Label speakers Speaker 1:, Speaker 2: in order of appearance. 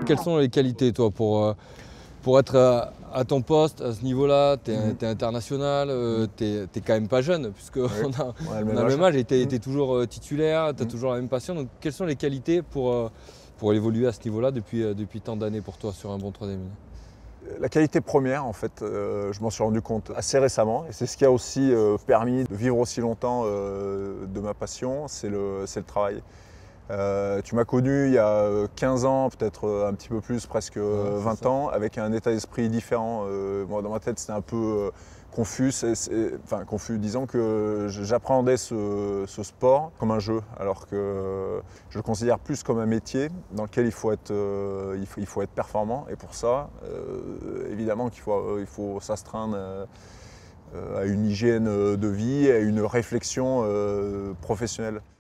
Speaker 1: quelles sont les qualités, toi, pour être à ton poste, à ce niveau-là? Tu es international, tu es quand même pas jeune, puisqu'on on a le même âge et tu es toujours titulaire, tu as toujours la même passion. Donc, quelles sont les qualités pour évoluer à ce niveau-là depuis tant d'années pour toi sur un bon troisième ligne?
Speaker 2: La qualité première, en fait, je m'en suis rendu compte assez récemment. Et c'est ce qui a aussi permis de vivre aussi longtemps de ma passion, c'est le travail. Tu m'as connu il y a 15 ans, peut-être un petit peu plus, presque 20 ans, avec un état d'esprit différent. Moi, dans ma tête, c'était un peu confus. Enfin, confus, disons que j'appréhendais ce sport comme un jeu, alors que je le considère plus comme un métier dans lequel il faut être performant. Et pour ça, évidemment qu'il faut s'astreindre à une hygiène de vie, à une réflexion professionnelle.